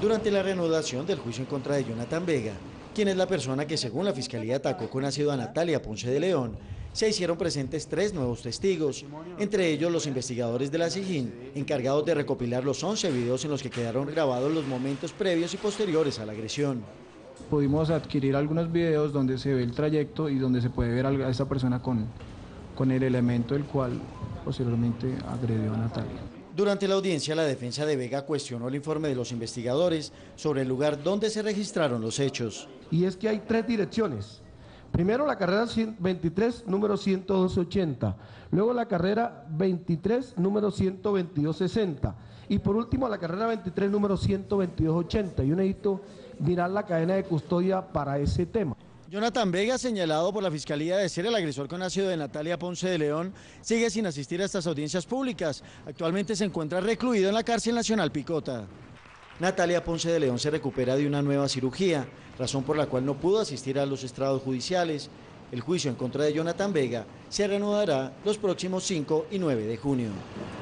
Durante la reanudación del juicio en contra de Jonathan Vega, quien es la persona que según la Fiscalía atacó con ácido a Natalia Ponce de León, se hicieron presentes 3 nuevos testigos, entre ellos los investigadores de la SIJIN, encargados de recopilar los 11 videos en los que quedaron grabados los momentos previos y posteriores a la agresión. Pudimos adquirir algunos videos donde se ve el trayecto y donde se puede ver a esa persona con el elemento del cual posteriormente agredió a Natalia. Durante la audiencia, la defensa de Vega cuestionó el informe de los investigadores sobre el lugar donde se registraron los hechos. Y es que hay 3 direcciones. Primero la carrera 23, número 11280. Luego la carrera 23, número 12260. Y por último la carrera 23, número 12280. Yo necesito mirar la cadena de custodia para ese tema. Jonathan Vega, señalado por la Fiscalía de ser el agresor con ácido de Natalia Ponce de León, sigue sin asistir a estas audiencias públicas. Actualmente se encuentra recluido en la cárcel nacional Picota. Natalia Ponce de León se recupera de una nueva cirugía, razón por la cual no pudo asistir a los estrados judiciales. El juicio en contra de Jonathan Vega se reanudará los próximos 5 y 9 de junio.